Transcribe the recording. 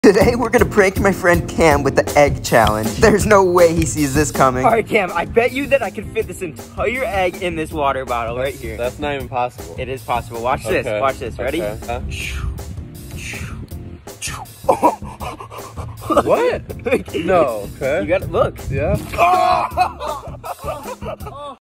Today we're gonna prank my friend Cam with the egg challenge. There's no way he sees this coming. All right, Cam, I bet you that I can fit this entire egg in this water bottle right here. That's not even possible. It is possible. Watch this. Watch this. Ready? Okay. What? No. Okay. You got to look. Yeah.